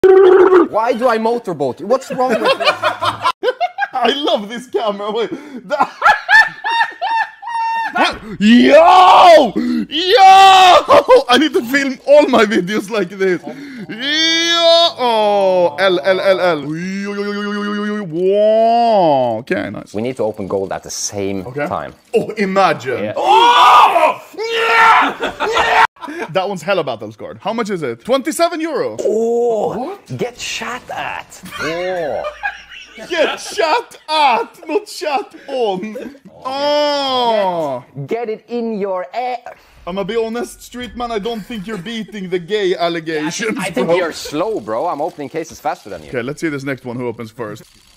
Why do I motorboat you? What's wrong with this? I love this camera. Wait. Yo! I need to film all my videos like this. Yo! Oh, L. Whoa. Okay, nice. We need to open gold at the same time. Oh, imagine. Yeah. Oh! Yeah! That one's hella battle scarred. How much is it? 27 euro. Oh, what? Get shot at. Oh. Get shot at, not shot on. Oh. Get it in your ass. I'm gonna be honest, street man, I don't think you're beating the gay allegations. I think you're slow, bro. I'm opening cases faster than you. Okay, let's see this next one. Who opens first?